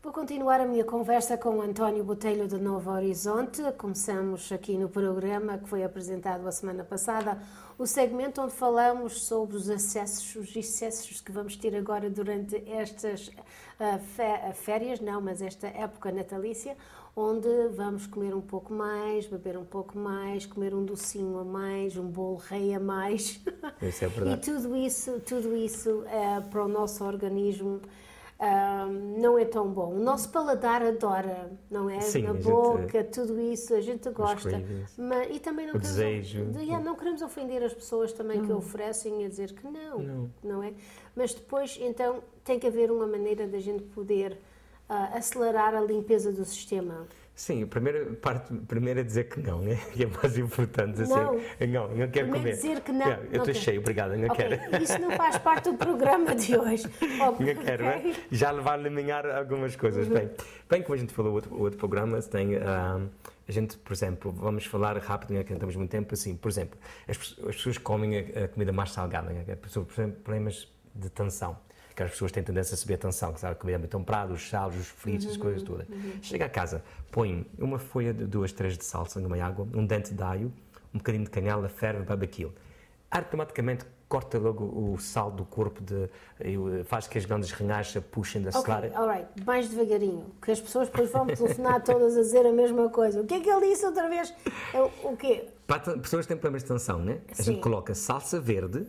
Vou continuar a minha conversa com o António Botelho de Novo Horizonte. Começamos aqui no programa que foi apresentado a semana passada, o segmento onde falamos sobre os excessos que vamos ter agora durante estas férias, não, mas esta época natalícia, onde vamos comer um pouco mais, beber um pouco mais, comer um docinho a mais, um bolo rei a mais. Isso é verdade. E tudo isso para o nosso organismo não é tão bom. O nosso paladar adora, não é? Sim, na boca, tudo isso, a gente gosta. Mas, e também não não queremos ofender as pessoas também que oferecem a dizer que não é? Mas depois, então, tem que haver uma maneira da gente poder acelerar a limpeza do sistema. Sim, a primeira é dizer que não, né? Que é mais importante. Assim, não quero comer. Dizer que não. Eu estou cheio, obrigada, não quero. Isso não faz parte do programa de hoje. Não quero, né? Já levar a eliminar algumas coisas. Bem, como a gente falou no outro programa, tem, a gente, por exemplo, vamos falar rápido, né, que não temos muito tempo, assim, por exemplo, as pessoas comem a comida mais salgada, né? Por exemplo, problemas de tensão. Que as pessoas têm tendência a subir a tensão, que sabe, a comida é muito temperada, os salos, os fritos, as coisas todas. Chega a casa, põe uma folha de 2, 3 de salsa numa água, um dente de alho, um bocadinho de canela, ferve, bebe aquilo. Automaticamente corta logo o sal do corpo, faz que as glândulas renais puxem da celular. Ok, alright, mais devagarinho, que as pessoas depois vão telefonar todas a dizer a mesma coisa. O que é que ele disse outra vez? O quê? Para pessoas que têm problemas de tensão, né? A gente coloca salsa verde,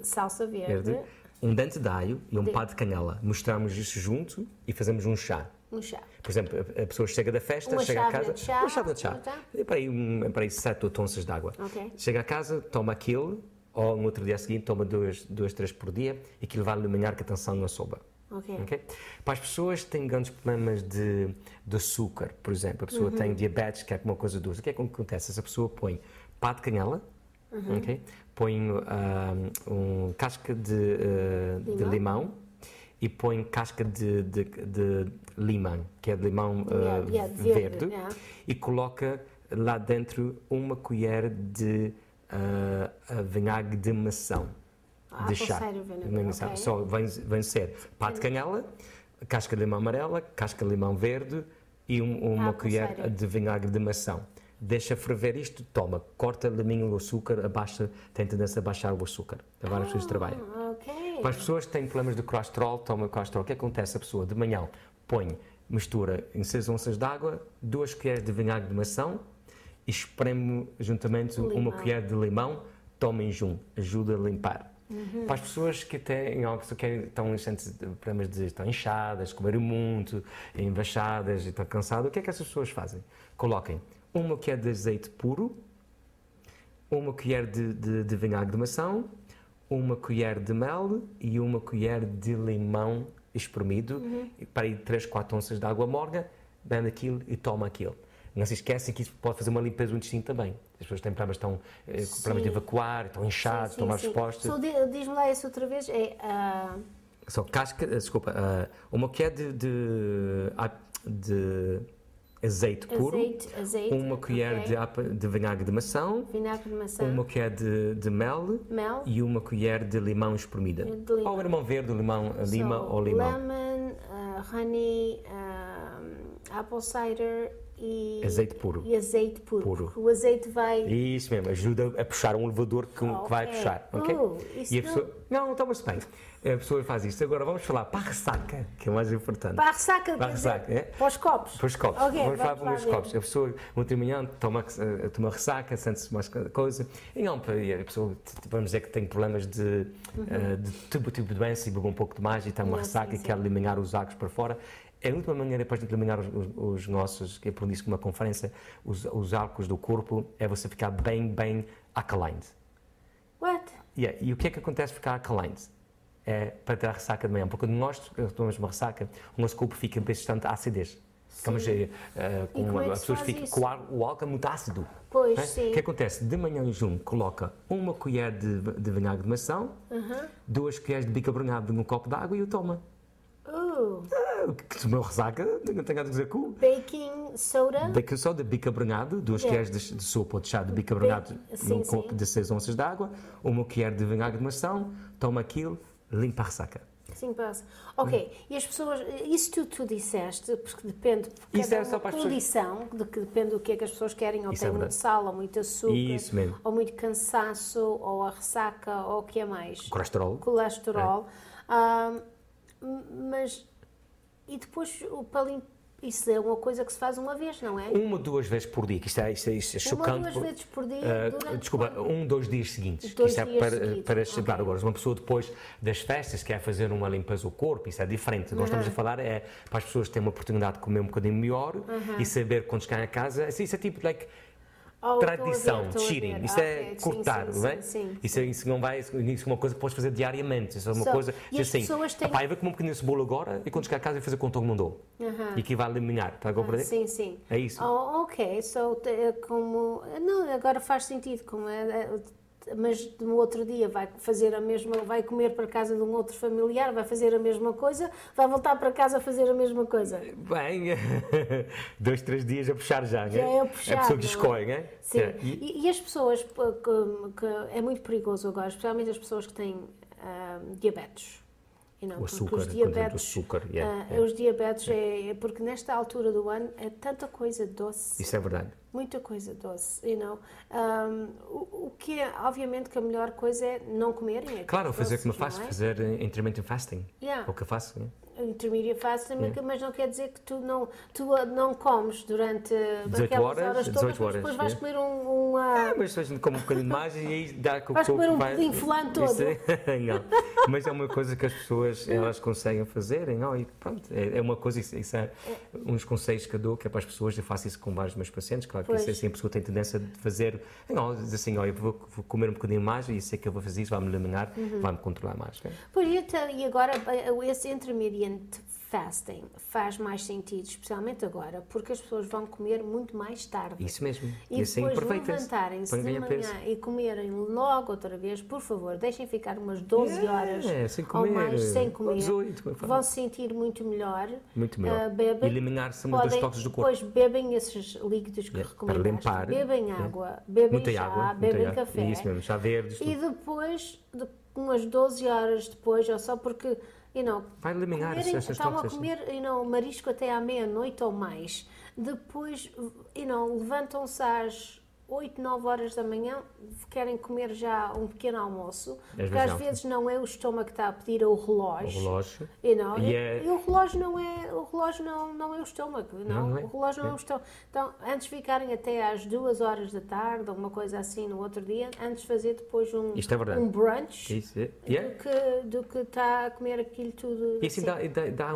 um dente de alho e um pá de canela. Misturamos isso junto e fazemos um chá. Um chá. Por exemplo, a pessoa chega da festa, chega a casa... Uma chávena de chá. É para aí 7 ou 8 onças de água. Okay. Chega a casa, toma aquilo, ou no outro dia seguinte toma 2, 3 por dia, e aquilo vai eliminar que a tensão não soba. Okay? Para as pessoas que têm grandes problemas de açúcar, por exemplo, a pessoa tem diabetes, que é uma coisa doce, o que é que acontece? Essa pessoa põe pá de canela, okay? Põe casca de limão e põe casca de limão, que é de limão verde, e coloca lá dentro uma colher de vinagre de maçã, de chá. Okay. Só vem ser pá de canela, casca de limão amarela, casca de limão verde e uma colher de vinagre de maçã. Deixa ferver isto, toma, corta, elimina o açúcar, tem tendência a baixar o açúcar. Agora as pessoas trabalham. Okay. Para as pessoas que têm problemas de colesterol, toma colesterol. O que acontece? A pessoa de manhã mistura em 6 onças de água, 2 colheres de vinagre de maçã e espreme juntamente uma colher de limão, tomem junto, ajuda a limpar. Para as pessoas que estão estão inchadas, comeram muito, embaixadas e estão cansadas, o que é que essas pessoas fazem? Coloquem uma colher de azeite puro, uma colher de vinagre de maçã, uma colher de mel e uma colher de limão espremido, para aí 3, 4 onças de água morna, bebe aquilo e toma aquilo. Não se esquecem que isso pode fazer uma limpeza do intestino também. As pessoas têm problemas de evacuar, estão inchados, estão mal dispostas. Diz-me lá isso outra vez. Uma colher de azeite puro, uma colher de vinagre de maçã, uma colher de mel e uma colher de limão espremida. Ou limão verde, lima ou limão. Lemon, honey, apple cider e azeite puro. O azeite vai... Isso mesmo, ajuda a puxar um elevador que vai puxar. Okay? E a pessoa... Não, toma-se bem. A pessoa faz isto. Agora vamos falar para a ressaca, que é o mais importante. Para a ressaca, para os copos. Para os copos. Okay, vamos falar para os copos. A pessoa, ontem de manhã, toma ressaca, sente-se mais coisa. E não, a pessoa, vamos dizer que tem problemas de tipo de doença e bebe um pouco de mais e tem uma ressaca e quer eliminar os águas para fora. A última maneira para eliminar os nossos, que eu aprendi isso numa conferência, os álcools do corpo, é você ficar bem alkaline. What? E o que é que acontece ficar alkaline? É para ter a ressaca de manhã, porque quando nós tomamos uma ressaca, o nosso corpo fica bastante acidez. As pessoas ficam com o álcool muito ácido. Pois, sim. O que acontece? De manhã em junho, coloca uma colher de vinagre de maçã, 2 colheres de bicarbonato num copo de água e o toma. Que tomou ressaca, não tenho nada a dizer com baking soda, bicarbonato, 2 colheres de sopa ou de chá de bicarbonato num copo de 6 onças de água, uma colher de vinagre de maçã, toma aquilo, limpa a ressaca. 5 passa. Ok, e as pessoas, isso tu disseste, porque depende, porque isso é uma condição, de que depende do que é que as pessoas querem, ou tem muito sal, ou muito açúcar, ou muito cansaço, ou a ressaca, ou o que é mais? Colesterol. Mas, e depois, isso é uma coisa que se faz uma vez, não é? 1 ou 2 vezes por dia, que isto é chocante. 1 ou 2 vezes por dia? Desculpa, 1 ou 2 dias seguintes. Isto é para celebrar. Agora, uma pessoa depois das festas quer fazer uma limpeza do corpo, isso é diferente. Nós estamos a falar para as pessoas terem uma oportunidade de comer um bocadinho melhor e saber quando chegarem a casa. Isso é tipo, tradição, cheating, isso é cortar, não é? Isso não vai, isso é uma coisa que podes fazer diariamente, isso é uma coisa assim, eu vou comer um bocadinho de cebola agora e quando chegar a casa eu vou fazer como todo mundo mandou, e que vai eliminar, está a compreender? Sim. É isso. Ok, como, não, agora faz sentido, mas no outro dia vai fazer a mesma, vai comer para casa de um outro familiar, vai fazer a mesma coisa, vai voltar para casa a fazer a mesma coisa. Bem, 2, 3 dias a puxar já, né? É a puxar, pessoa que escolhe, não é? Sim, e as pessoas, que é muito perigoso agora, especialmente as pessoas que têm diabetes. O açúcar, os diabetes, os diabetes porque nesta altura do ano é tanta coisa doce. Isso é verdade. Muita coisa doce, o que é, obviamente, que a melhor coisa é não comerem. Claro, fazer como eu faço, fazer intermittent fasting. É o que eu faço. Intermediate fasting, mas não quer dizer que tu não comes durante aquelas horas todas, mas depois vais comer mas a gente come um bocadinho mais e aí dá que vais comer um pudim flan todo. Não. Mas é uma coisa que as pessoas elas conseguem fazer, não? E pronto, é uma coisa, isso é uns conselhos que eu dou, que é para as pessoas, eu faço isso com vários dos meus pacientes, claro que isso é assim, a pessoa tem tendência de fazer, diz assim, eu vou comer um bocadinho mais e sei que eu vou fazer isso, vai-me eliminar, vai-me controlar mais. E agora, esse intermediate fasting faz mais sentido, especialmente agora, porque as pessoas vão comer muito mais tarde. Isso mesmo. E depois levantarem-se de manhã e comerem logo outra vez, por favor, deixem ficar umas 12 horas ou mais sem comer. 18, vão se sentir muito melhor. Muito melhor. Bebem, eliminar-se uma das toxas do corpo. Depois bebem esses líquidos que recomendaste. Para limpar. Bebem água, bebem chá, bebem café. Isso mesmo, chá verde. E depois, umas 12 horas depois, ou só porque... vai eliminar essas estavam a comer marisco até à meia-noite ou mais. Depois, levantam-se às 8, 9 horas da manhã, querem comer já um pequeno almoço, porque às vezes não é o estômago que está a pedir, é o relógio. O relógio. E o relógio não é o estômago, o relógio não é o estômago. Então, antes de ficarem até às 2 horas da tarde, ou uma coisa assim no outro dia, antes de fazer depois um brunch, do que está a comer aquilo tudo. E assim dá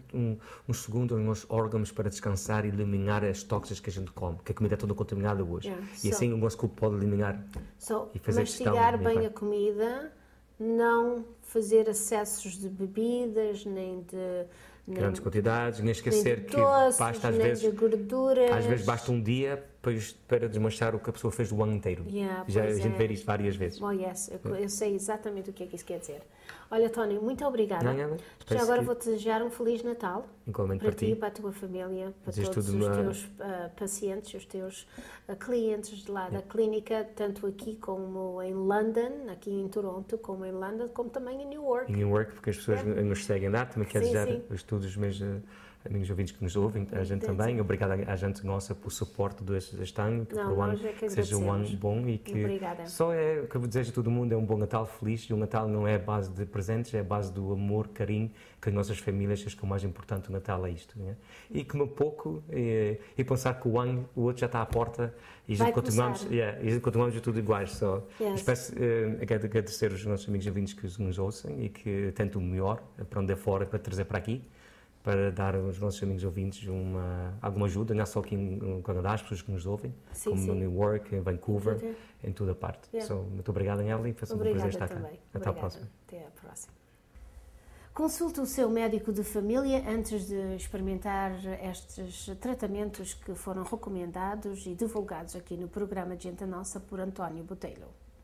um segundo aos nossos órgãos para descansar e eliminar as toxas que a gente come, que a comida é toda contaminada hoje. E assim o nosso corpo pode eliminar e fazer mastigar bem a comida, não fazer excessos de bebidas, nem de grandes quantidades, nem esquecer que basta às vezes basta um dia para desmanchar o que a pessoa fez do ano inteiro. A gente vê isto várias vezes. Eu sei exatamente o que é que isso quer dizer. Olha, Tony, muito obrigada. Já agora vou-te desejar um Feliz Natal. Igualmente para ti, para a tua família, para todos os teus pacientes, os teus clientes de lá da clínica, tanto aqui como em London, aqui em Toronto, como em London, como também em Newark. Em Newark, porque as pessoas nos seguem lá, também quero desejar todos os meus amigos ouvintes que nos ouvem, a gente também. Obrigada à gente nossa pelo suporte deste ano, que para o ano seja um ano bom e que só o que eu vou dizer a todo mundo é um bom Natal feliz, e o Natal não é a base de presentes, é a base do amor, carinho que as nossas famílias, acho que o mais importante do Natal é isto, né? E comer pouco e pensar que o outro já está à porta e a gente continuamos tudo iguais. Espero agradecer os nossos amigos ouvintes que nos ouçam e que tentam o melhor para onde é fora, para trazer para aqui, para dar aos nossos amigos ouvintes alguma ajuda, não só aqui no Canadá, as pessoas que nos ouvem, como no Newark, em Vancouver, em toda a parte. Muito obrigada, Ela, e faça um prazer estar cá. Até à próxima. Até à próxima. Consulte o seu médico de família antes de experimentar estes tratamentos que foram recomendados e divulgados aqui no programa Gente Nossa por António Botelho.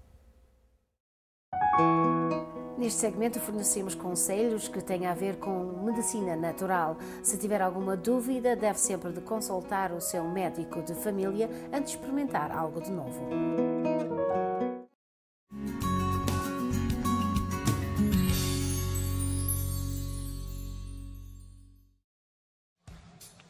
Neste segmento fornecemos conselhos que têm a ver com medicina natural. Se tiver alguma dúvida, deve sempre de consultar o seu médico de família antes de experimentar algo de novo.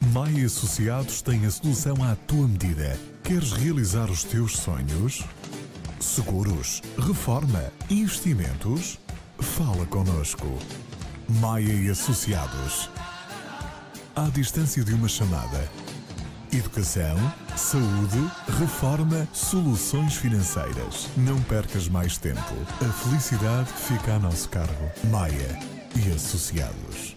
Maia Associados tem a solução à tua medida. Queres realizar os teus sonhos? Seguros, reforma, investimentos? Fala connosco. Maia Associados. À distância de uma chamada. Educação, saúde, reforma, soluções financeiras. Não percas mais tempo. A felicidade fica a nosso cargo. Maia e Associados.